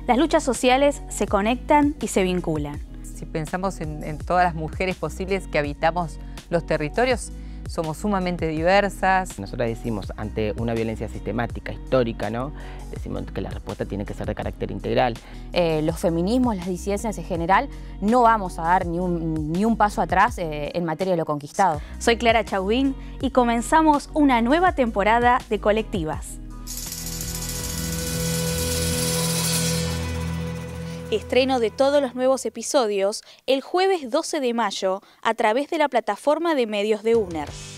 Las luchas sociales se conectan y se vinculan. Si pensamos en todas las mujeres posibles que habitamos los territorios, somos sumamente diversas. Nosotros decimos, ante una violencia sistemática, histórica, ¿no? Decimos que la respuesta tiene que ser de carácter integral. Los feminismos, las disidencias en general, no vamos a dar ni un paso atrás en materia de lo conquistado. Soy Clara Chauvin y comenzamos una nueva temporada de Colectivas. Estreno de todos los nuevos episodios el jueves 12 de mayo a través de la plataforma de medios de UNER.